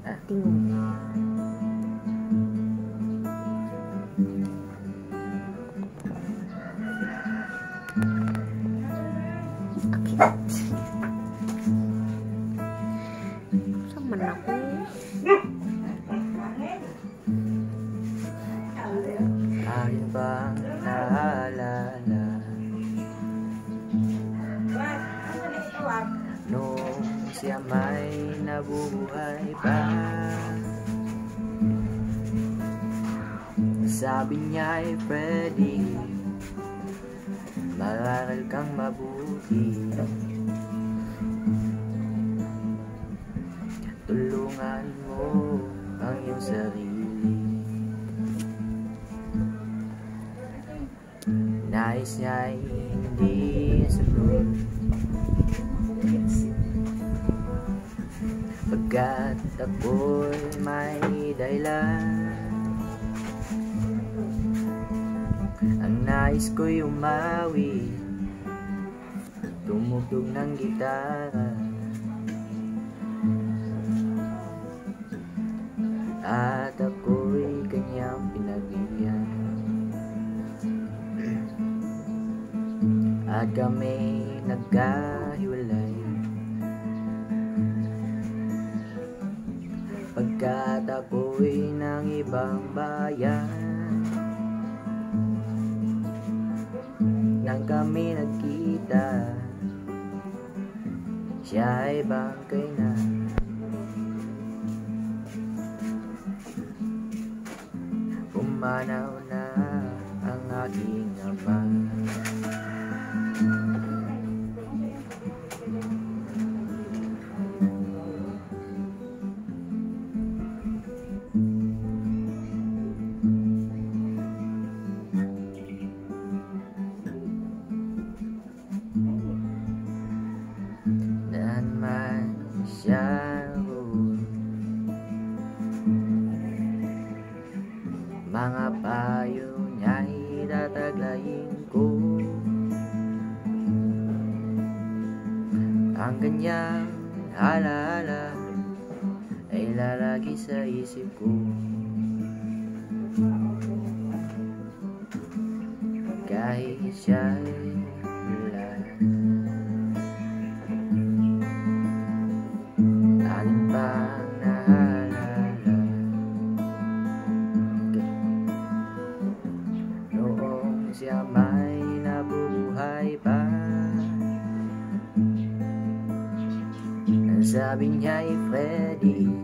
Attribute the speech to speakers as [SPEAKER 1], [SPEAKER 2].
[SPEAKER 1] Tingog. Akit. Sama na ako.
[SPEAKER 2] Akin bang naalala nung siya may nabubuhay pa? Sabi niya ay Freddy, mag-aral kang mabuti, tulungan mo ang iyong sarili. Nais niya ay hindi sunod, pagkat ako'y may dahilan. Ang nais ko'y umawi, tumugtog ng gitara, at ako'y kanyang pinagbigyan. At kami nagkahiwalay, pagkat ako'y ng ibang bayan. Nang kami nagkita, siya ay bangkay na. Pumanaw na ang aking ama. Daan man siya roon, mga payo niya'y tataglayin ko. Ang kanyang alaala ay lalagi sa isip ko. Kahit siya'y wala, alin pang naalala noong siya may nabubuhay pa? Sabi niya ay Freddy,